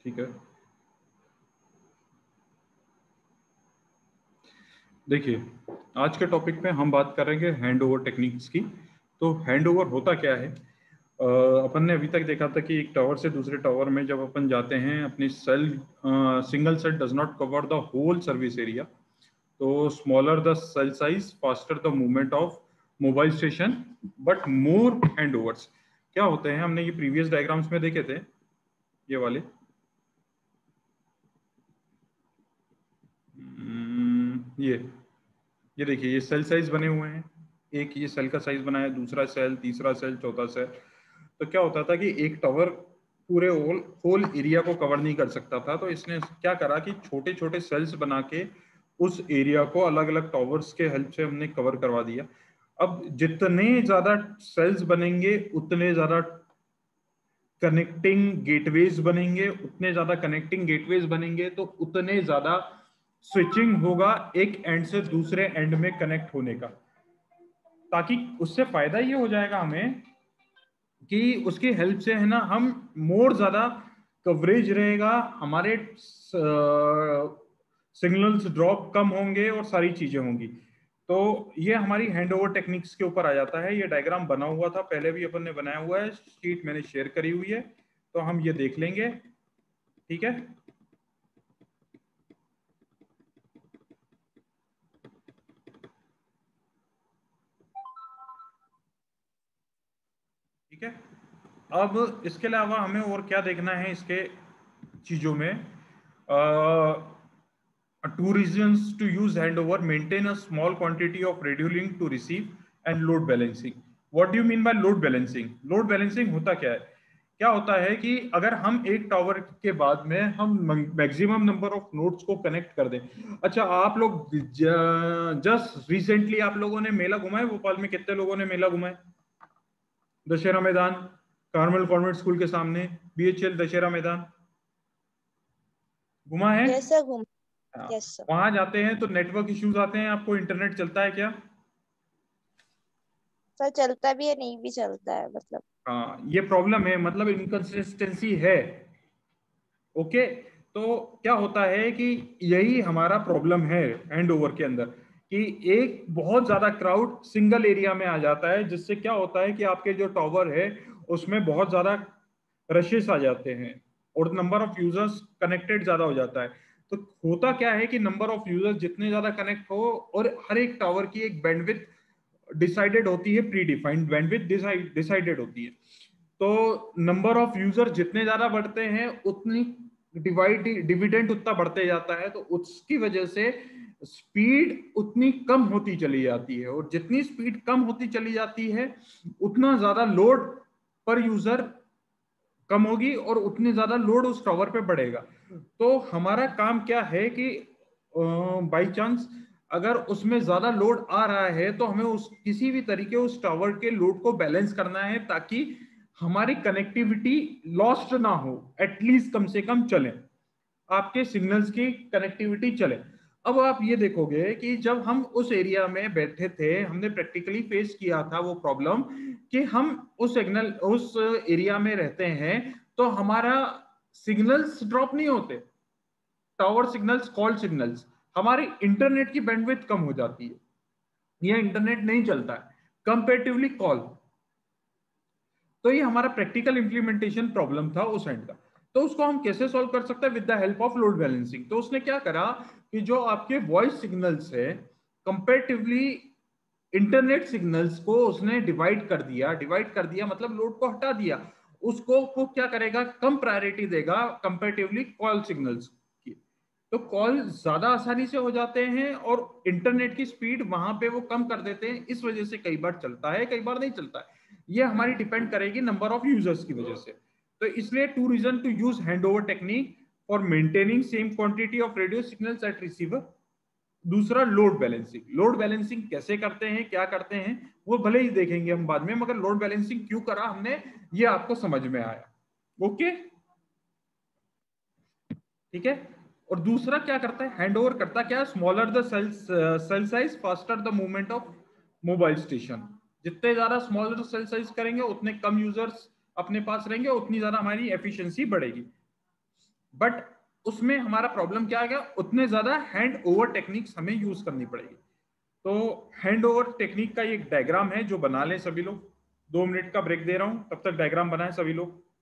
ठीक है, देखिए आज के टॉपिक में हम बात करेंगे हैंड ओवर टेक्निक्स की। तो हैंड ओवर होता क्या है? अपन ने अभी तक देखा था कि एक टावर से दूसरे टावर में जब अपन जाते हैं, अपनी cell single cell does not cover the whole service area. तो smaller the cell size, faster the movement of mobile station, but more hand overs. क्या होते हैं, हमने ये प्रीवियस डायग्राम्स में देखे थे, ये वाले। ये देखिए, ये सेल साइज बने हुए हैं। एक ये सेल का साइज बनाया, दूसरा सेल, तीसरा सेल, चौथा सेल। तो क्या होता था कि एक टावर पूरे होल एरिया को कवर नहीं कर सकता था, तो इसने क्या करा कि छोटे छोटे सेल्स बना के उस एरिया को अलग अलग टावर्स के हेल्प से हमने कवर करवा दिया। अब जितने ज्यादा सेल्स बनेंगे उतने ज्यादा कनेक्टिंग गेटवेज बनेंगे, उतने ज्यादा कनेक्टिंग गेटवेज बनेंगे तो उतने ज्यादा स्विचिंग होगा एक एंड से दूसरे एंड में कनेक्ट होने का। ताकि उससे फायदा ये हो जाएगा हमें कि उसकी हेल्प से है ना, हम मोर ज्यादा कवरेज रहेगा, हमारे सिग्नल्स ड्रॉप कम होंगे और सारी चीजें होंगी। तो ये हमारी हैंड ओवर टेक्निक्स के ऊपर आ जाता है। ये डायग्राम बना हुआ था, पहले भी अपन ने बनाया हुआ है, शीट मैंने शेयर करी हुई है, तो हम ये देख लेंगे। ठीक है, ठीक है। अब इसके अलावा हमें और क्या देखना है इसके चीजों में? two reasons to use handover: maintain a small quantity of radio link to receive, and load balancing. What do you mean by load balancing? Load balancing होता क्या है? क्या होता है कि अगर हम एक टावर के बाद में हम मैक्सिमम नंबर ऑफ नोड्स को कनेक्ट कर दें। अच्छा, आप लोग जस्ट रिसेंटली आप लोगों ने मेला घुमा है? भोपाल में कितने लोगों ने मेला घुमा है? दशहरा मैदान, कार्मल कॉन्वेंट स्कूल के सामने बीएचएल दशहरा मैदान घुमा है? जैसा घूम yes, वहां जाते हैं तो नेटवर्क इश्यूज आते हैं, आपको इंटरनेट चलता है क्या? सर चलता भी है, नहीं भी चलता है, मतलब हाँ, ये प्रॉब्लम है, मतलब इनकंसिस्टेंसी है। ओके, तो क्या होता है कि यही हमारा प्रॉब्लम है हैंड ओवर के अंदर, कि एक बहुत ज्यादा क्राउड सिंगल एरिया में आ जाता है, जिससे क्या होता है कि आपके जो टावर है उसमें बहुत ज्यादा रशेस आ जाते हैं और नंबर ऑफ यूजर्स कनेक्टेड ज्यादा हो जाता है। तो होता क्या है कि नंबर ऑफ यूजर्स जितने ज्यादा कनेक्ट हो, और हर एक टावर की एक बैंडविड्थ डिसाइडेड होती है, प्री डिफाइंड बैंडविड्थ डिसाइडेड होती है। तो नंबर ऑफ यूजर जितने ज्यादा बढ़ते हैं उतनी डिविडेंड उतना बढ़ते जाता है, तो उसकी वजह से स्पीड उतनी कम होती चली जाती है, और जितनी स्पीड कम होती चली जाती है उतना ज्यादा लोड पर यूजर कम होगी और उतनी ज्यादा लोड उस टावर पे बढ़ेगा। तो हमारा काम क्या है कि बाई चांस अगर उसमें ज्यादा लोड आ रहा है तो हमें उस किसी भी तरीके उस टावर के लोड को बैलेंस करना है, ताकि हमारी कनेक्टिविटी लॉस्ट ना हो, एटलीस्ट कम से कम चले, आपके सिग्नल्स की कनेक्टिविटी चले। अब आप ये देखोगे कि जब हम उस एरिया में बैठे थे, हमने प्रैक्टिकली फेस किया था वो प्रॉब्लम कि हम उस एरिया में रहते हैं तो हमारा सिग्नल्स ड्रॉप नहीं होते, टावर सिग्नल्स, कॉल सिग्नल्स, हमारी इंटरनेट की बैंडविड्थ कम हो जाती है, यह इंटरनेट नहीं चलता है कंपेरेटिवली कॉल। तो ये हमारा प्रैक्टिकल इंप्लीमेंटेशन प्रॉब्लम था उस एंड का। तो उसको हम कैसे सॉल्व कर सकते हैं? With the help of load balancing. तो उसने क्या करा कि जो आपके वॉइस सिग्नल्स है कंपेरेटिवली इंटरनेट सिग्नल्स को उसने डिवाइड कर दिया, मतलब लोड को हटा दिया, उसको वो क्या करेगा, कम प्रायोरिटी देगा कंपेरेटिवली कॉल सिग्नल्स की। तो कॉल ज्यादा आसानी से हो जाते हैं और इंटरनेट की स्पीड वहां पे वो कम कर देते हैं, इस वजह से कई बार चलता है, कई बार नहीं चलता है। ये हमारी डिपेंड करेगी नंबर ऑफ यूजर्स की वजह से। तो इसलिए two reason to use hand over technique for maintaining same quantity of radio signals at receiver. दूसरा लोड बैलेंसिंग। लोड बैलेंसिंग कैसे करते हैं, क्या करते हैं, वो भले ही देखेंगे हम बाद में, मगर लोड बैलेंसिंग क्यों करा हमने ये आपको समझ में आया। ओके, ठीक है। और दूसरा क्या करता है, हैंड ओवर करता क्या, smaller the cell size, faster the movement of mobile station. जितने ज्यादा स्मॉलर सेल साइज करेंगे उतने कम यूजर्स अपने पास रहेंगे, उतनी ज्यादा हमारी एफिशिएंसी बढ़ेगी। बट उसमें हमारा प्रॉब्लम क्या आ गया, उतने ज्यादा हैंड ओवर टेक्निक्स हमें यूज करनी पड़ेगी। तो हैंड ओवर टेक्निक का एक डायग्राम है जो बना लें सभी लोग। 2 मिनट का ब्रेक दे रहा हूं, तब तक डायग्राम बनाएं सभी लोग।